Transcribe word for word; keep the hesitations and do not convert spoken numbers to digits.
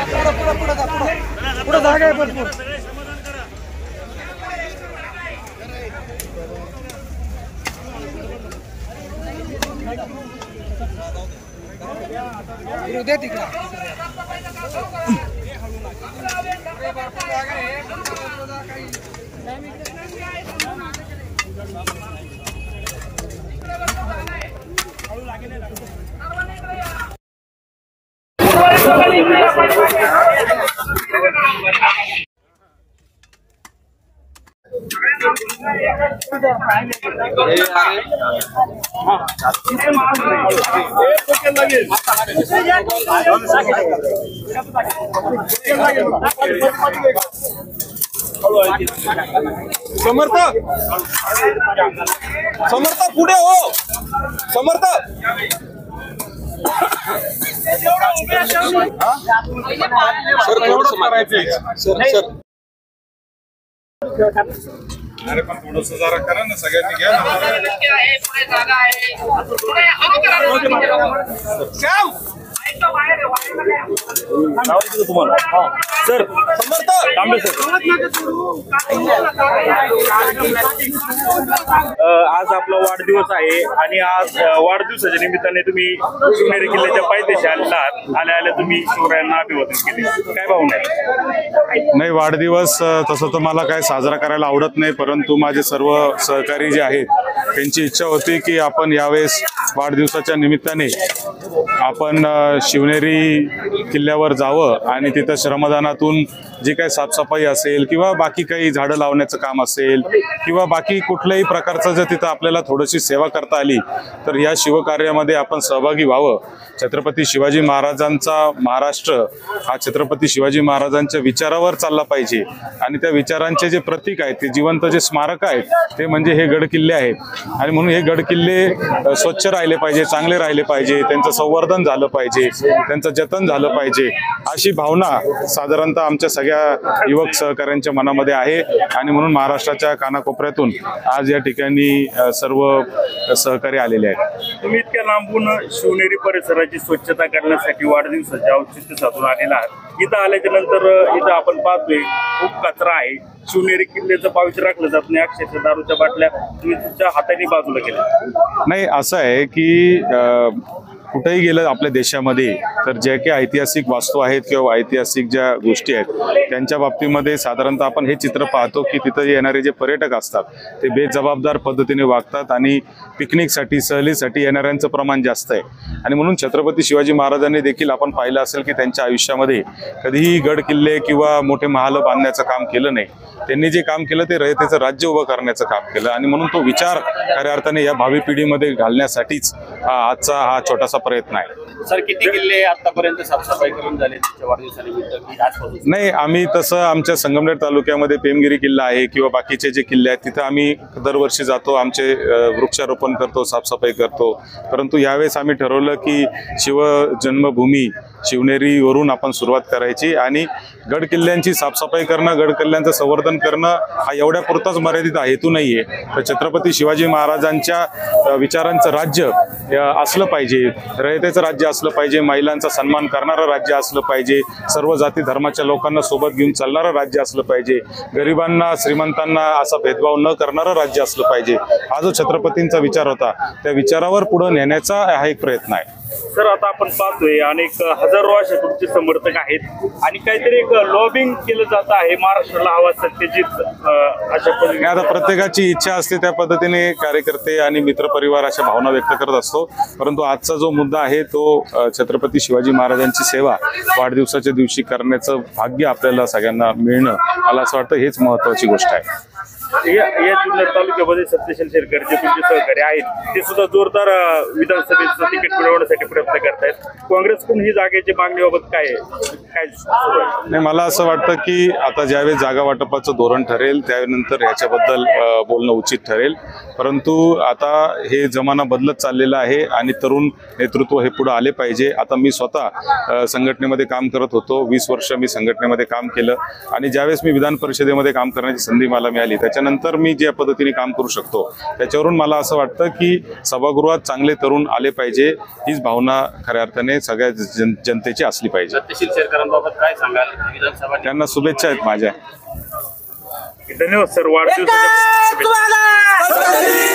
पुढे जागा आहे भरपूर. दे तिकडे समर्थ समर्थ पुढे हो समर्थ सर थोडंसं मारायचंय सर सर अरे पण थोडंसं जरा करा ना सगळ्यांनी घ्या श्याम तुम्हाला सर समर्थ तांबे सर आज आपला वाढदिवस आहे आणि आज वाढदिवसाच्या निमित्ताने तुम्ही शिवनेरी किल्ल्याच्या पायथ्याशी आलात आल्या आल्या तुम्ही शिवरायांना अभिवादन केले काय भावना आहे? नाही वाढदिवस तसं तर मला काय साजरा करायला आवडत नाही परंतु माझे सर्व सहकारी जे आहेत त्यांची इच्छा होती की आपण यावेळेस वाढदिवसाच्या निमित्ताने आपण शिवनेरी किल्ल्यावर जावं आणि तिथं श्रमदानातून जी काही साफसफाई असेल किंवा बाकी काही झाडं लावण्याचं काम असेल किंवा बाकी कुठल्याही प्रकारचं जर तिथं आपल्याला थोडीशी सेवा करता आली तर या शिवकार्यामध्ये आपण सहभागी व्हावं. छत्रपती शिवाजी महाराजांचा महाराष्ट्र हा छत्रपती शिवाजी महाराजांच्या विचारावर चालला पाहिजे आणि त्या विचारांचे जे प्रतीक आहेत ते जिवंत जे स्मारक आहेत ते म्हणजे हे गड किल्ले आहेत आणि म्हणून हे गड किल्ले स्वच्छ राहिले पाहिजे चांगले राहिले पाहिजे त्यांचं संवर्धन झालं पाहिजे त्यांचं जतन झालं पाहिजे अशी भावना साधारणतः आमच्या सगळ्या युवक सहकाऱ्यांच्या मनामध्ये आहे आणि म्हणून महाराष्ट्राच्या कानाकोपऱ्यातून आज या ठिकाणी सर्व सहकारी आलेले आहेत. तुम्ही इतक्या लांबून शिवनेरी परिसराची स्वच्छता करण्यासाठी वाढदिवसाचे औचित्य साधून आलेला आहात. इथं आल्याच्या नंतर इथं आपण पाहतोय खूप कचरा आहे. शिवनेरी किल्ल्याचं पावित्र्य राखलं जात नाही. अक्षरशः दारूच्या बाटल्या तुम्ही तुमच्या हाताने बाजूला केल्या. नाही असं आहे की कुठेही गेलं आपल्या देशामध्ये तर जे काही ऐतिहासिक वास्तू आहेत किंवा ऐतिहासिक ज्या गोष्टी आहेत त्यांच्या बाबतीमध्ये साधारणतः आपण हे चित्र पाहतो की तिथं येणारे जे पर्यटक असतात ते बेजबाबदार पद्धतीने वागतात आणि पिकनिकसाठी सहलीसाठी येणाऱ्यांचं प्रमाण जास्त आहे आणि म्हणून छत्रपती शिवाजी महाराजांनी देखील आपण पाहिलं असेल की त्यांच्या आयुष्यामध्ये कधीही गड किल्ले किंवा मोठे महाल बांधण्याचं काम केलं नाही. त्यांनी जे काम केलं ते रयतेचं राज्य उभं करण्याचं काम केलं आणि म्हणून तो विचार खऱ्या अर्थाने या भावी पिढीमध्ये घालण्यासाठीच हा आजचा हा छोटासा प्रयत्न आहे. सर किती किल्ले आतापर्यंत साफसफाई करून झाले वाढदिवसानिमित्त? नाही आम्ही तसं आमच्या संगमनेर तालुक्यामध्ये पेमगिरी किल्ला आहे किंवा बाकीचे जे किल्ले आहेत तिथं आम्ही दरवर्षी जातो आमचे वृक्षारोपण करतो साफसफाई करतो परंतु यावेळेस आम्ही ठरवलं की शिवजन्मभूमी शिवनेरीवरून आपण सुरुवात करायची आणि गड किल्ल्यांची साफसफाई करणं गड किल्ल्यांचं संवर्धन करणं हा एवढ्या पुरताच मर्यादित हेतू नाहीये. तर छत्रपती शिवाजी महाराजांच्या विचारांचं राज्य असलं पाहिजे रयतेचं राज्य असलं पाहिजे महिलांचा सन्मान करणारं राज्य असलं पाहिजे सर्व जाती धर्माच्या लोकांना सोबत घेऊन चालणारं राज्य असलं पाहिजे गरिबांना श्रीमंतांना असा भेदभाव न करणारं राज्य असलं पाहिजे. हा जो छत्रपतींचा विचार होता त्या विचारावर पुढे नेण्याचा हा एक प्रयत्न आहे. सर आता आपण पाहतोय अनेक हजारो असे तुमचे समर्थक आहेत आणि काहीतरी एक लॉबिंग केलं जात आहे महाराष्ट्राला हवा सत्यजित अशा पद्धतीने. आता प्रत्येकाची इच्छा असते त्या पद्धतीने कार्यकर्ते आणि मित्रपरिवार अशा भावना व्यक्त करत असतो परंतु आजचा जो मुद्दा आहे तो छत्रपती शिवाजी महाराजांची सेवा वाढदिवसाच्या दिवशी करण्याचं भाग्य आपल्याला सगळ्यांना मिळणं मला असं वाटतं हेच महत्वाची गोष्ट आहे. या जुन्नर तालुक्यामध्ये सत्यशील शेरकर जे तुमचे सहकारी आहेत ते सुद्धा जोरदार विधानसभेचं तिकीट मिळवण्यासाठी प्रयत्न करतायत. काँग्रेसकडून ही जागेची मागणीबाबत काय काय नाही मला असं वाटतं की आता ज्यावेळेस जागा वाटपाचं धोरण ठरेल त्यानंतर ह्याच्याबद्दल बोलणं उचित ठरेल परंतु आता हे जमाना बदलत चाललेला आहे आणि तरुण नेतृत्व हे पुढे आले पाहिजे. आता मी स्वतः संघटनेमध्ये काम करत होतो वीस वर्ष मी संघटनेमध्ये काम केलं आणि ज्यावेळेस मी विधान परिषदेमध्ये काम करण्याची संधी मला मिळाली त्याच्यानंतर झाल्यानंतर मी ज्या पद्धतीने काम करू शकतो त्याच्यावरून मला असं वाटतं की सभागृहात चांगले तरुण आले पाहिजे, हीच भावना खऱ्या अर्थाने सगळ्या जन जनतेची असली पाहिजे. सत्यशील शेरकरांबाबत काय सांगाल? विधानसभा त्यांना शुभेच्छा आहेत माझ्या. धन्यवाद सर. वाढदिवसाच्या